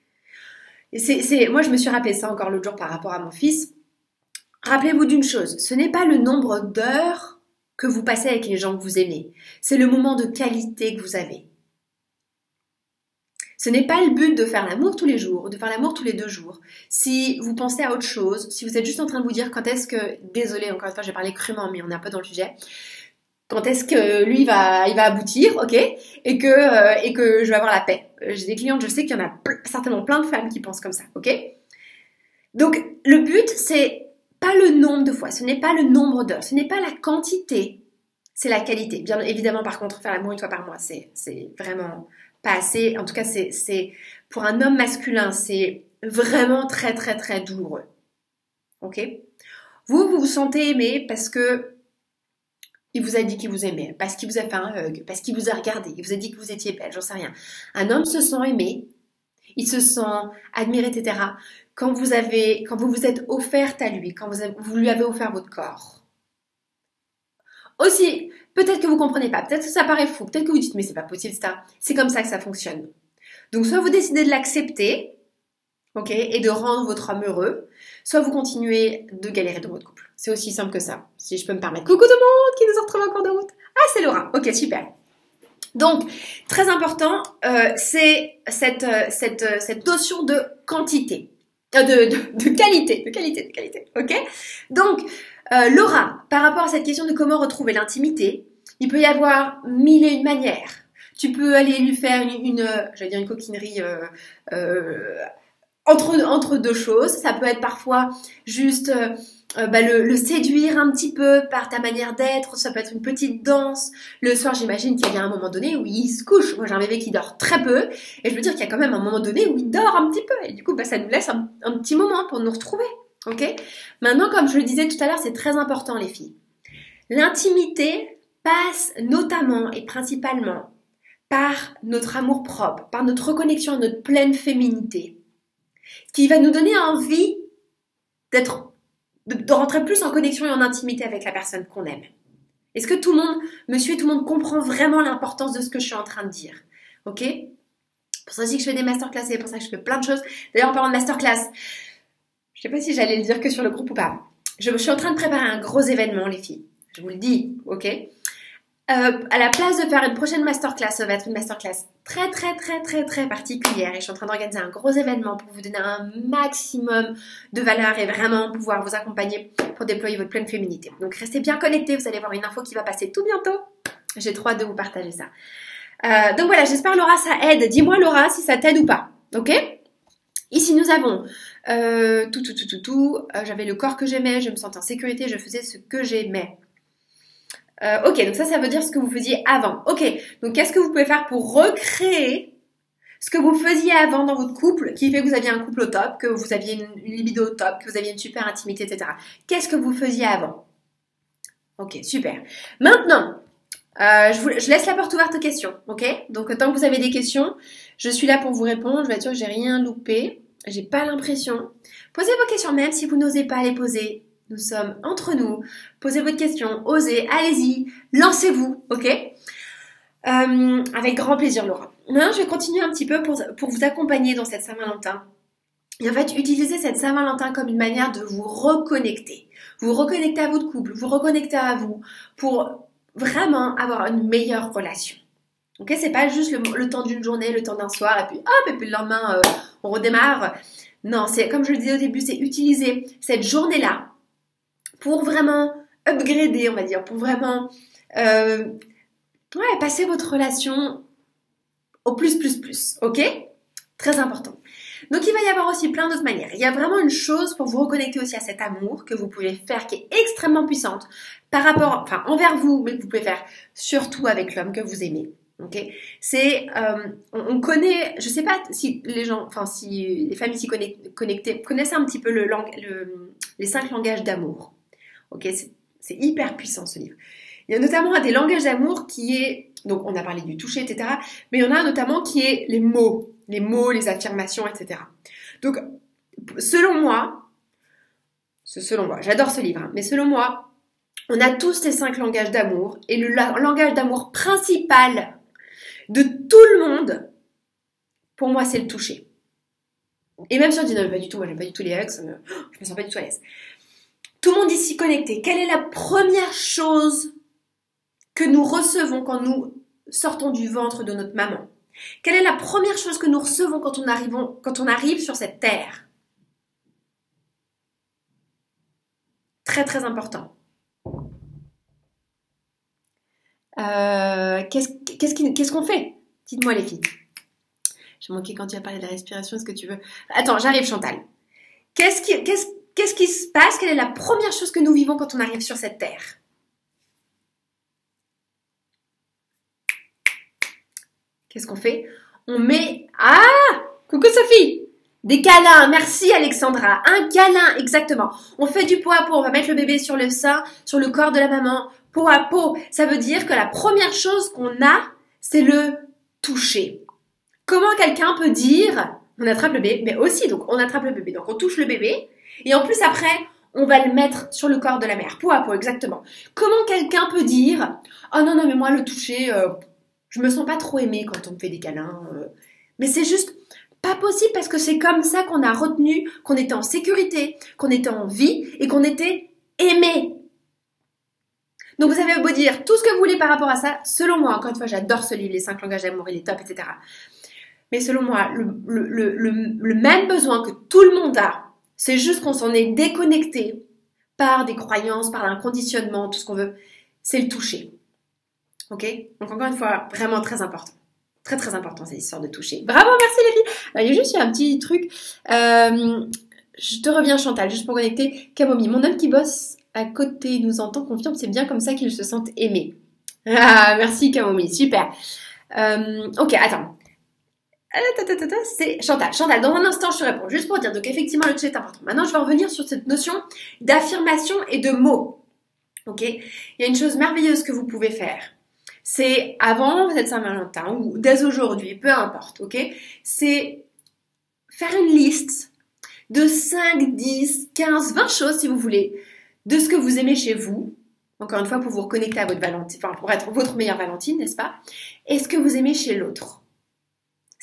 Et c'est, c'est, moi, je me suis rappelé ça encore l'autre jour par rapport à mon fils. Rappelez-vous d'une chose, ce n'est pas le nombre d'heures que vous passez avec les gens que vous aimez, c'est le moment de qualité que vous avez. Ce n'est pas le but de faire l'amour tous les jours, de faire l'amour tous les deux jours. Si vous pensez à autre chose, si vous êtes juste en train de vous dire quand est-ce que, désolé encore une fois, j'ai parlé crûment, mais on est un peu dans le sujet, quand est-ce que lui il va, il va aboutir, ok, et que, euh, et que je vais avoir la paix. J'ai des clientes, je sais qu'il y en a pl- certainement plein de femmes qui pensent comme ça, ok. Donc le but c'est pas le nombre de fois, ce n'est pas le nombre d'heures, ce n'est pas la quantité, c'est la qualité. Bien évidemment, par contre, faire l'amour une fois par mois, c'est, c'est vraiment pas assez. En tout cas, c'est, c'est pour un homme masculin, c'est vraiment très très très douloureux. Ok? Vous, vous vous sentez aimé parce que il vous a dit qu'il vous aimait, parce qu'il vous a fait un hug, parce qu'il vous a regardé, il vous a dit que vous étiez belle, j'en sais rien. Un homme se sent aimé, il se sent admiré, et cetera. Quand vous avez, quand vous vous êtes offerte à lui, quand vous, avez, vous lui avez offert votre corps. Aussi, peut-être que vous comprenez pas, peut-être que ça paraît fou, peut-être que vous dites mais c'est pas possible ça. C'est comme ça que ça fonctionne. Donc soit vous décidez de l'accepter, ok, et de rendre votre homme heureux, soit vous continuez de galérer dans votre couple. C'est aussi simple que ça, si je peux me permettre. Coucou tout le monde qui nous retrouve en cours de route. Ah c'est Laura, ok super. Donc, très important, euh, c'est cette, euh, cette, euh, cette notion de quantité, euh, de, de, de qualité, de qualité, de qualité, ok? Donc, euh, Laura, par rapport à cette question de comment retrouver l'intimité, il peut y avoir mille et une manières. Tu peux aller lui faire une, une euh, j'allais dire une coquinerie euh, euh, entre, entre deux choses. Ça peut être parfois juste... Euh, Euh, bah, le, le séduire un petit peu par ta manière d'être, ça peut être une petite danse. Le soir, j'imagine qu'il y a un moment donné où il se couche. Moi, j'ai un bébé qui dort très peu, et je veux dire qu'il y a quand même un moment donné où il dort un petit peu, et du coup, bah, ça nous laisse un, un petit moment pour nous retrouver, ok? Maintenant, comme je le disais tout à l'heure, c'est très important, les filles. L'intimité passe notamment et principalement par notre amour propre, par notre reconnexion à notre pleine féminité, ce qui va nous donner envie d'être De, de rentrer plus en connexion et en intimité avec la personne qu'on aime. Est-ce que tout le monde, monsieur et tout le monde comprend vraiment l'importance de ce que je suis en train de dire? Ok? pour ça aussi que je fais des masterclass, c'est pour ça que je fais plein de choses. D'ailleurs, en parlant de masterclass, je sais pas si j'allais le dire que sur le groupe ou pas. Je, je suis en train de préparer un gros événement, les filles. Je vous le dis, ok? Euh, à la place de faire une prochaine masterclass, ça va être une masterclass très très très très très particulière et je suis en train d'organiser un gros événement pour vous donner un maximum de valeur et vraiment pouvoir vous accompagner pour déployer votre pleine féminité. Donc restez bien connectés, vous allez voir une info qui va passer tout bientôt. J'ai trop hâte de vous partager ça. Euh, donc voilà, j'espère Laura ça aide. Dis-moi Laura si ça t'aide ou pas, ok? Ici nous avons euh, tout tout tout tout tout. Euh, j'avais le corps que j'aimais, je me sentais en sécurité, je faisais ce que j'aimais. Euh, ok, donc ça, ça veut dire ce que vous faisiez avant. Ok, donc qu'est-ce que vous pouvez faire pour recréer ce que vous faisiez avant dans votre couple, qui fait que vous aviez un couple au top, que vous aviez une, une libido au top, que vous aviez une super intimité, et cetera. Qu'est-ce que vous faisiez avant? Ok, super. Maintenant, euh, je, vous, je laisse la porte ouverte aux questions, ok? Donc tant que vous avez des questions, je suis là pour vous répondre. Je vais être sûre que j'ai rien loupé. J'ai pas l'impression. Posez vos questions même si vous n'osez pas les poser. Nous sommes entre nous. Posez votre question, osez, allez-y, lancez-vous, ok? euh, Avec grand plaisir, Laura. Maintenant, je vais continuer un petit peu pour, pour vous accompagner dans cette Saint-Valentin. Et en fait, utilisez cette Saint-Valentin comme une manière de vous reconnecter. Vous reconnecter à votre couple, vous reconnecter à vous pour vraiment avoir une meilleure relation. Ok, c'est pas juste le, le temps d'une journée, le temps d'un soir, et puis hop, et puis le lendemain, euh, on redémarre. Non, c'est comme je le disais au début, c'est utiliser cette journée-là pour vraiment upgrader, on va dire, pour vraiment euh, ouais, passer votre relation au plus, plus, plus, ok? Très important. Donc, il va y avoir aussi plein d'autres manières. Il y a vraiment une chose pour vous reconnecter aussi à cet amour que vous pouvez faire qui est extrêmement puissante par rapport, enfin, envers vous, mais que vous pouvez faire surtout avec l'homme que vous aimez. Ok, c'est, euh, on, on connaît, je sais pas si les gens, enfin si les familles s'y connectées connaissent un petit peu le, le, les cinq langages d'amour. Ok, c'est hyper puissant ce livre. Il y a notamment un des langages d'amour qui est, donc on a parlé du toucher, et cetera. Mais il y en a un notamment qui est les mots, les mots, les affirmations, et cetera. Donc, selon moi, selon moi, j'adore ce livre, hein, mais selon moi, on a tous ces cinq langages d'amour et le langage d'amour principal de tout le monde, pour moi, c'est le toucher. Et même si on dit non, pas du tout, moi j'aime pas du tout les hugs, je me sens pas du tout à l'aise. Tout le monde ici connecté. Quelle est la première chose que nous recevons quand nous sortons du ventre de notre maman? Quelle est la première chose que nous recevons quand on, arrivons, quand on arrive sur cette terre? Très très important. Euh, qu'est-ce, qu'est-ce, qu'est-ce qu'on fait? Dites-moi les filles. J'ai manqué quand tu as parlé de la respiration, est-ce que tu veux... Attends, j'arrive Chantal. Qu'est-ce qui, qu'est-ce, qu'est-ce qui se passe? Quelle est la première chose que nous vivons quand on arrive sur cette terre? Qu'est-ce qu'on fait? On met... Ah! Coucou Sophie! Des câlins, merci Alexandra. Un câlin, exactement. On fait du peau à peau, on va mettre le bébé sur le sein, sur le corps de la maman, peau à peau. Ça veut dire que la première chose qu'on a, c'est le toucher. Comment quelqu'un peut dire, on attrape le bébé, mais aussi, donc on attrape le bébé, donc on touche le bébé, et en plus après, on va le mettre sur le corps de la mère, peau à peau, exactement. Comment quelqu'un peut dire, oh non, non, mais moi le toucher, euh, je me sens pas trop aimée quand on me fait des câlins. Euh. Mais c'est juste pas possible parce que c'est comme ça qu'on a retenu qu'on était en sécurité, qu'on était en vie et qu'on était aimé. Donc vous avez beau dire tout ce que vous voulez par rapport à ça, selon moi, encore une fois, j'adore ce livre, les cinq langages d'amour, il est top, et cetera. Mais selon moi, le, le, le, le, le même besoin que tout le monde a, c'est juste qu'on s'en est déconnecté par des croyances, par un conditionnement, tout ce qu'on veut, c'est le toucher. Ok? Donc encore une fois, vraiment très important. Très très important cette histoire de toucher. Bravo, merci les filles. Alors, il y a juste un petit truc. Euh, je te reviens Chantal, juste pour connecter. Camomille, mon homme qui bosse à côté nous entend, confirme, c'est bien comme ça qu'ils se sentent aimés. Ah, merci Camomille, super. Euh, ok, attends. C'est Chantal. Chantal, dans un instant, je te réponds. Juste pour dire, donc effectivement, le toucher est important. Maintenant, je vais revenir sur cette notion d'affirmation et de mots. Ok? Il y a une chose merveilleuse que vous pouvez faire. C'est avant cette Saint-Valentin ou dès aujourd'hui, peu importe, ok? C'est faire une liste de cinq, dix, quinze, vingt choses, si vous voulez, de ce que vous aimez chez vous. Encore une fois, pour vous reconnecter à votre Valentine, enfin, pour être votre meilleure Valentine, n'est-ce pas? Et ce que vous aimez chez l'autre.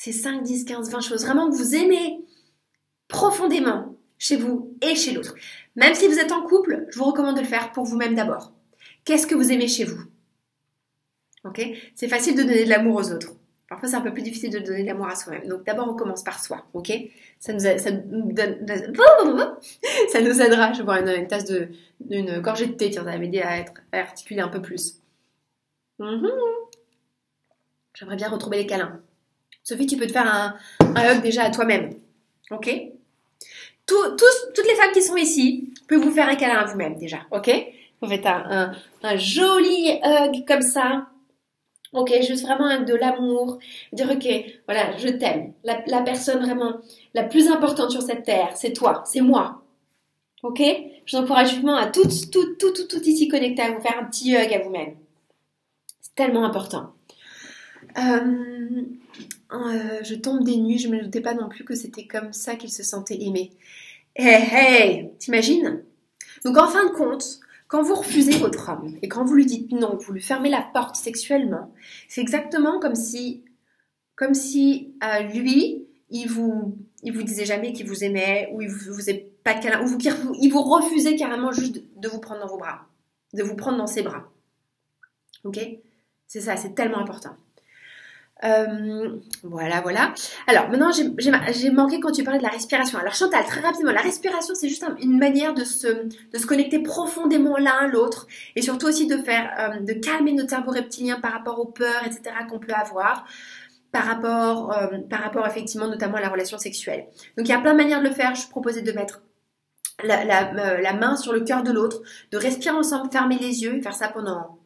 ces cinq, dix, quinze, vingt choses vraiment que vous aimez profondément chez vous et chez l'autre. Même si vous êtes en couple, je vous recommande de le faire pour vous-même d'abord. Qu'est-ce que vous aimez chez vous? Ok? C'est facile de donner de l'amour aux autres. Parfois, c'est un peu plus difficile de donner de l'amour à soi-même. Donc, d'abord, on commence par soi, ok? Ça nous, a, ça nous donne, ça nous aidera. Je vais boire une, une tasse de, une gorgée de thé, tiens, ça va m'aider à, être, à articuler un peu plus. Mm-hmm. J'aimerais bien retrouver les câlins. Sophie, tu peux te faire un, un hug déjà à toi-même, ok? Tout, tous, toutes les femmes qui sont ici peuvent vous faire un câlin à vous-même déjà, ok? Vous faites un, un, un joli hug comme ça. Ok, juste vraiment de l'amour, dire ok, voilà, je t'aime. La, la personne vraiment la plus importante sur cette terre, c'est toi, c'est moi. Ok? Je vous encourage vivement à toutes, toutes, toutes, toutes, toutes ici connectées à vous faire un petit hug à vous-même. C'est tellement important. Euh, euh, je tombe des nues, je ne me doutais pas non plus que c'était comme ça qu'il se sentait aimé. Hey, hey, t'imagines? Donc en fin de compte, quand vous refusez votre homme et quand vous lui dites non, vous lui fermez la porte sexuellement, c'est exactement comme si, comme si euh, lui, il vous, il vous disait jamais qu'il vous aimait ou il vous faisait pas de câlin, ou vous, il vous refusait carrément juste de, de vous prendre dans vos bras, de vous prendre dans ses bras. Ok? C'est ça, c'est tellement important. Euh, voilà, voilà. Alors maintenant, j'ai, j'ai, j'ai manqué quand tu parlais de la respiration. Alors Chantal, très rapidement, la respiration, c'est juste un, une manière de se, de se connecter profondément l'un à l'autre et surtout aussi de faire, euh, de calmer notre cerveau reptilien par rapport aux peurs, et cetera qu'on peut avoir, par rapport, euh, par rapport effectivement notamment à la relation sexuelle. Donc il y a plein de manières de le faire. Je proposais de mettre la, la, euh, la main sur le cœur de l'autre, de respirer ensemble, fermer les yeux et faire ça pendant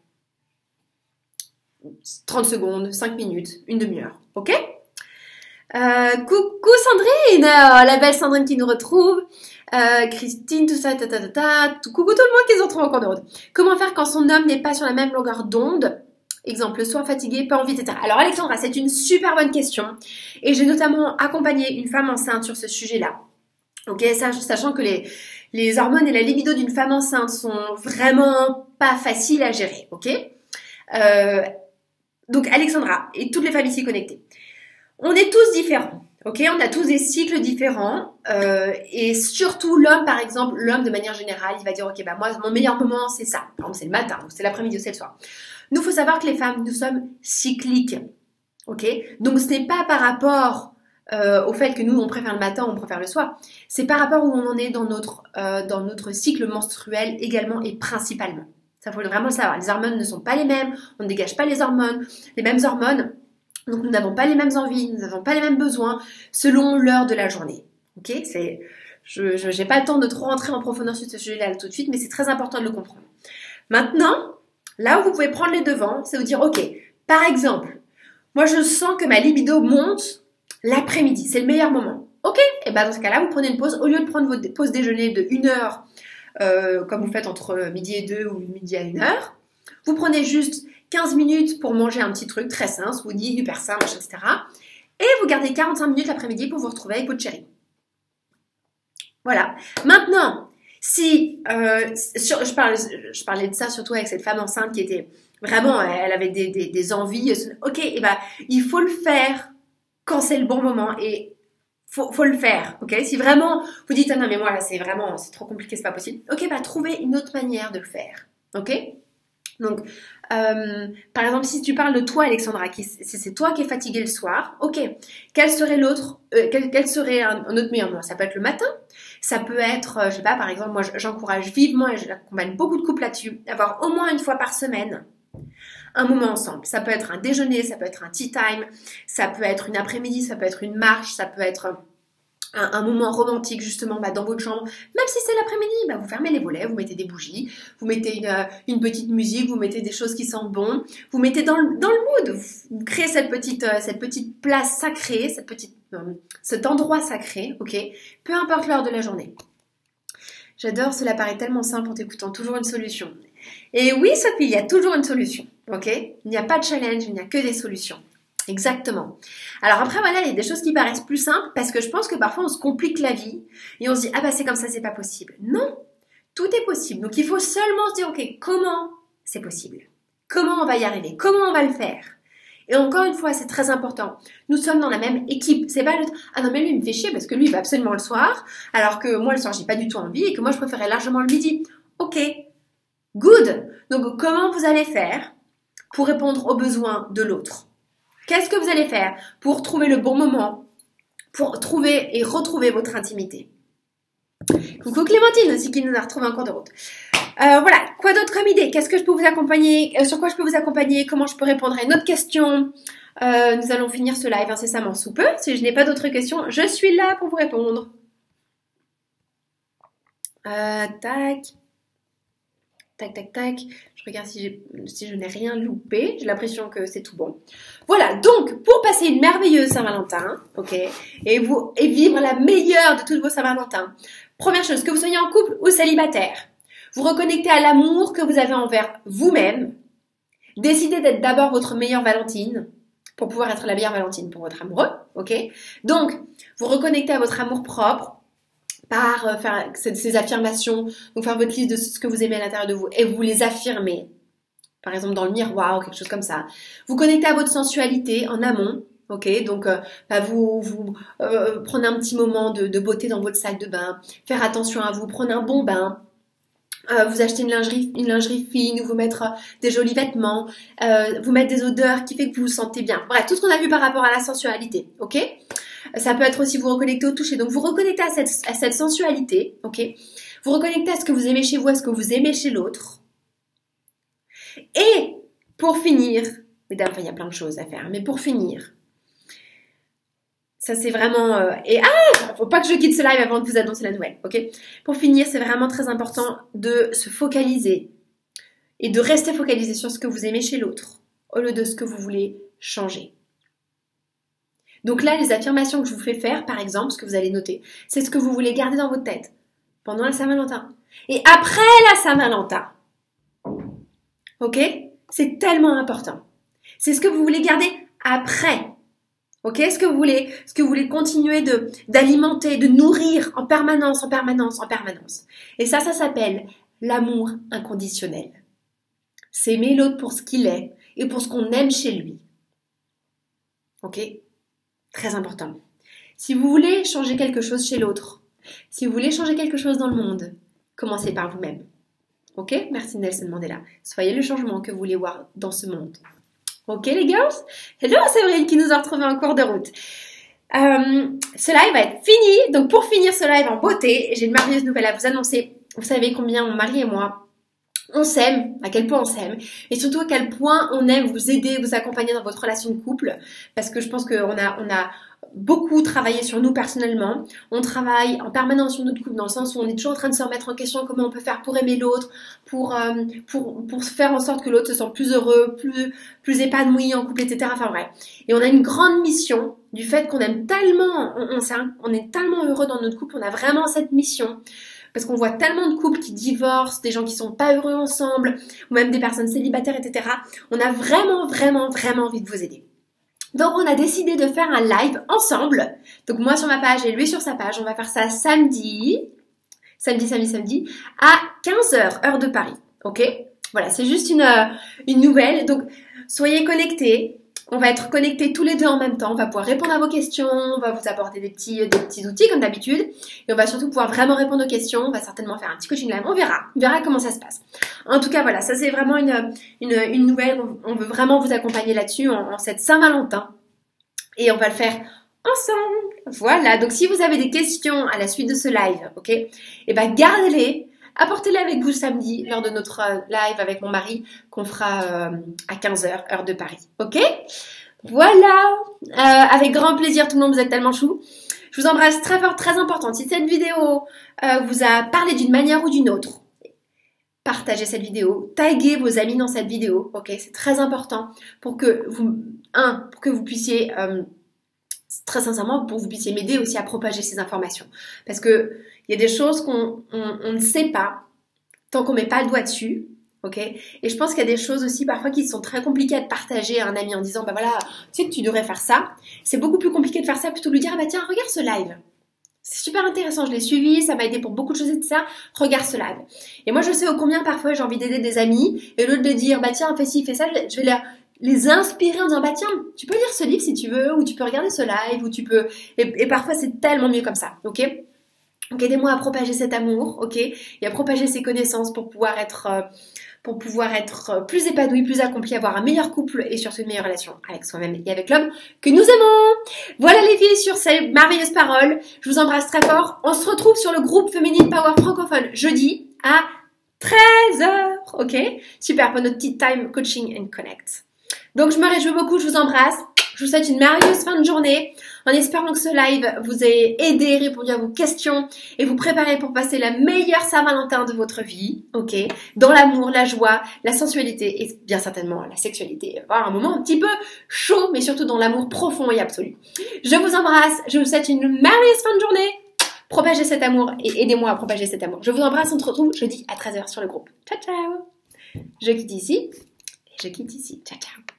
trente secondes, cinq minutes, une demi-heure, ok? euh, Coucou Sandrine, oh, la belle Sandrine qui nous retrouve, euh, Christine, tout ça, ta, ta, ta, ta, tout, coucou tout le monde qui se retrouve en cours de route. Comment faire quand son homme n'est pas sur la même longueur d'onde? Exemple, soit fatigué, pas envie, et cetera. Alors Alexandra, c'est une super bonne question et j'ai notamment accompagné une femme enceinte sur ce sujet-là. Ok, sachant que les, les hormones et la libido d'une femme enceinte sont vraiment pas faciles à gérer, ok? euh, Donc Alexandra et toutes les femmes ici connectées, on est tous différents, ok? On a tous des cycles différents euh, et surtout l'homme, par exemple, l'homme de manière générale, il va dire ok, bah moi mon meilleur moment c'est ça, par exemple c'est le matin, ou c'est l'après-midi ou c'est le soir. Nous, faut savoir que les femmes, nous sommes cycliques, ok? Donc ce n'est pas par rapport euh, au fait que nous on préfère le matin ou on préfère le soir, c'est par rapport où on en est dans notre euh, dans notre cycle menstruel également et principalement. Ça faut vraiment le savoir. Les hormones ne sont pas les mêmes, on ne dégage pas les hormones, les mêmes hormones. Donc nous n'avons pas les mêmes envies, nous n'avons pas les mêmes besoins selon l'heure de la journée. Ok, c'est, je n'ai pas le temps de trop rentrer en profondeur sur ce sujet-là tout de suite, mais c'est très important de le comprendre. Maintenant, là où vous pouvez prendre les devants, c'est vous dire, ok, par exemple, moi je sens que ma libido monte l'après-midi, c'est le meilleur moment. Ok, et ben dans ce cas-là, vous prenez une pause. Au lieu de prendre votre pause déjeuner de une heure, euh, comme vous faites entre midi et deux ou midi à une heure, vous prenez juste quinze minutes pour manger un petit truc très sain, smoothie, hyper sain, machin, et cetera. Et vous gardez quarante-cinq minutes l'après-midi pour vous retrouver avec votre chéri. Voilà. Maintenant, si euh, sur, je, parle, je parlais de ça surtout avec cette femme enceinte qui était vraiment, elle avait des, des, des envies. Ok, et ben il faut le faire quand c'est le bon moment et faut, faut le faire. Ok, si vraiment vous dites ah non mais moi là c'est vraiment c'est trop compliqué, c'est pas possible. Ok, bah trouvez une autre manière de le faire. Ok. Donc, euh, par exemple, si tu parles de toi, Alexandra, qui, si c'est toi qui es fatiguée le soir, ok, quel serait l'autre, euh, quel, quel serait un, un autre meilleur moment? Ça peut être le matin, ça peut être, euh, je sais pas, par exemple, moi j'encourage vivement et j'accompagne beaucoup de couples là-dessus, d'avoir au moins une fois par semaine un moment ensemble. Ça peut être un déjeuner, ça peut être un tea time, ça peut être une après-midi, ça peut être une marche, ça peut être Un, un moment romantique justement bah, dans votre chambre, même si c'est l'après-midi, bah, vous fermez les volets, vous mettez des bougies, vous mettez une, euh, une petite musique, vous mettez des choses qui sentent bon, vous mettez dans le, dans le mood, vous créez cette petite, euh, cette petite place sacrée, cette petite, euh, cet endroit sacré, ok, peu importe l'heure de la journée. J'adore, cela paraît tellement simple en t'écoutant, toujours une solution. Et oui Sophie, il y a toujours une solution, ok, il n'y a pas de challenge, il n'y a que des solutions. Exactement. Alors après, voilà, il y a des choses qui paraissent plus simples parce que je pense que parfois on se complique la vie et on se dit, ah bah c'est comme ça, c'est pas possible. Non, tout est possible. Donc il faut seulement se dire, ok, comment c'est possible? Comment on va y arriver? Comment on va le faire? Et encore une fois, c'est très important. Nous sommes dans la même équipe. C'est pas le ah non mais lui il me fait chier parce que lui il va absolument le soir, alors que moi le soir j'ai pas du tout envie et que moi je préférais largement le midi. Ok, good. Donc comment vous allez faire pour répondre aux besoins de l'autre? Qu'est-ce que vous allez faire pour trouver le bon moment, pour trouver et retrouver votre intimité? Coucou Clémentine aussi qui nous a retrouvé en cours de route. Euh, voilà, quoi d'autre comme idée? Qu'est-ce que je peux vous accompagner? euh, Sur quoi je peux vous accompagner? Comment je peux répondre à une autre question? euh, Nous allons finir ce live incessamment sous peu. Si je n'ai pas d'autres questions, je suis là pour vous répondre. Euh, tac. Tac, tac, tac. Je regarde si, j'ai, si je n'ai rien loupé. J'ai l'impression que c'est tout bon. Voilà, donc, pour passer une merveilleuse Saint-Valentin, ok, et, vous, et vivre la meilleure de toutes vos Saint-Valentin, première chose, que vous soyez en couple ou célibataire, vous reconnectez à l'amour que vous avez envers vous-même. Décidez d'être d'abord votre meilleure Valentine pour pouvoir être la meilleure Valentine pour votre amoureux, ok? Donc, vous reconnectez à votre amour propre par euh, faire ces, ces affirmations, donc faire votre liste de ce que vous aimez à l'intérieur de vous et vous les affirmez, par exemple dans le miroir ou quelque chose comme ça. Vous connectez à votre sensualité en amont, ok? Donc, euh, bah vous, vous euh, prenez un petit moment de, de beauté dans votre salle de bain, faire attention à vous, prenez un bon bain. Euh, vous achetez une lingerie, une lingerie fine, ou vous mettre euh, des jolis vêtements, euh, vous mettre des odeurs qui fait que vous vous sentez bien. Bref, tout ce qu'on a vu par rapport à la sensualité, ok? Ça peut être aussi vous reconnecter au toucher. Donc vous reconnectez à cette, à cette sensualité, ok? Vous reconnectez à ce que vous aimez chez vous, à ce que vous aimez chez l'autre. Et pour finir, mesdames, enfin il y a plein de choses à faire, mais pour finir, ça c'est vraiment... Euh, et ah, faut pas que je quitte ce live avant de vous annoncer la nouvelle, ok? Pour finir, c'est vraiment très important de se focaliser et de rester focalisé sur ce que vous aimez chez l'autre, au lieu de ce que vous voulez changer. Donc là, les affirmations que je vous fais faire, par exemple, ce que vous allez noter, c'est ce que vous voulez garder dans votre tête pendant la Saint-Valentin. Et après la Saint-Valentin, ok? C'est tellement important. C'est ce que vous voulez garder après. Ok, ce que vous voulez, ce que vous voulez continuer de d'alimenter, de nourrir en permanence, en permanence, en permanence. Et ça, ça s'appelle l'amour inconditionnel. C'est aimer l'autre pour ce qu'il est et pour ce qu'on aime chez lui. Ok, très important. Si vous voulez changer quelque chose chez l'autre, si vous voulez changer quelque chose dans le monde, commencez par vous-même. Ok, merci Nelson Mandela. Soyez le changement que vous voulez voir dans ce monde. Ok les girls? Hello Séverine qui nous a retrouvés en cours de route. Euh, ce live va être fini. Donc pour finir ce live en beauté, j'ai une merveilleuse nouvelle à vous annoncer. Vous savez combien mon mari et moi, on s'aime, à quel point on s'aime. Et surtout à quel point on aime vous aider, vous accompagner dans votre relation de couple. Parce que je pense qu'on a, on a beaucoup travaillé sur nous personnellement. On travaille en permanence sur notre couple dans le sens où on est toujours en train de se remettre en question comment on peut faire pour aimer l'autre, pour euh, pour pour faire en sorte que l'autre se sente plus heureux, plus plus épanoui en couple, et cetera. Enfin bref. Et on a une grande mission du fait qu'on aime tellement, on, on, on est tellement heureux dans notre couple, on a vraiment cette mission. Parce qu'on voit tellement de couples qui divorcent, des gens qui sont pas heureux ensemble, ou même des personnes célibataires, et cetera. On a vraiment, vraiment, vraiment envie de vous aider. Donc, on a décidé de faire un live ensemble. Donc, moi sur ma page et lui sur sa page. On va faire ça samedi, samedi, samedi, samedi, à quinze heures, heure de Paris. Ok? Voilà, c'est juste une, euh, une nouvelle. Donc, soyez connectés. On va être connectés tous les deux en même temps. On va pouvoir répondre à vos questions. On va vous apporter des petits, des petits outils comme d'habitude. Et on va surtout pouvoir vraiment répondre aux questions. On va certainement faire un petit coaching live. On verra. On verra comment ça se passe. En tout cas, voilà. Ça, c'est vraiment une, une, une nouvelle. On veut vraiment vous accompagner là-dessus en, en cette Saint-Valentin. Et on va le faire ensemble. Voilà. Donc, si vous avez des questions à la suite de ce live, ok, eh ben, gardez-les. Apportez-les avec vous samedi lors de notre live avec mon mari qu'on fera euh, à quinze heures, heure de Paris. Ok? Voilà. Euh, avec grand plaisir, tout le monde, vous êtes tellement chou. Je vous embrasse très fort, très important. Si cette vidéo euh, vous a parlé d'une manière ou d'une autre, partagez cette vidéo, taguez vos amis dans cette vidéo. Ok? C'est très important pour que vous, un, pour que vous puissiez... Euh, très sincèrement, pour que vous puissiez m'aider aussi à propager ces informations. Parce que il y a des choses qu'on on, on ne sait pas tant qu'on met pas le doigt dessus, ok? Et je pense qu'il y a des choses aussi parfois qui sont très compliquées à partager à un ami en disant, bah voilà, tu sais que tu devrais faire ça. C'est beaucoup plus compliqué de faire ça plutôt que de lui dire, ah bah tiens, regarde ce live. C'est super intéressant, je l'ai suivi, ça m'a aidé pour beaucoup de choses et tout ça. Regarde ce live. Et moi, je sais au combien parfois j'ai envie d'aider des amis et au lieu de dire, bah tiens, fais ci, fais ça, je vais leur les inspirer en disant bah tiens, tu peux lire ce livre si tu veux, ou tu peux regarder ce live, ou tu peux, et, et parfois c'est tellement mieux comme ça, ok? Donc aidez-moi à propager cet amour, ok? Et à propager ces connaissances pour pouvoir être, euh, pour pouvoir être plus épanoui, plus accompli, avoir un meilleur couple et surtout une meilleure relation avec soi-même et avec l'homme que nous aimons. Voilà les filles, sur ces merveilleuses paroles, je vous embrasse très fort. On se retrouve sur le groupe Féminine Power francophone jeudi à treize heures, ok? Super, pour notre petite time coaching and connect. Donc je me réjouis beaucoup, je vous embrasse. Je vous souhaite une merveilleuse fin de journée en espérant que ce live vous ait aidé, répondu à vos questions et vous préparez pour passer la meilleure Saint-Valentin de votre vie, ok? Dans l'amour, la joie, la sensualité et bien certainement la sexualité. Avoir un moment un petit peu chaud, mais surtout dans l'amour profond et absolu. Je vous embrasse, je vous souhaite une merveilleuse fin de journée. Propagez cet amour et aidez-moi à propager cet amour. Je vous embrasse, on se retrouve jeudi à treize heures sur le groupe. Ciao, ciao! Je quitte ici et je quitte ici. Ciao, ciao!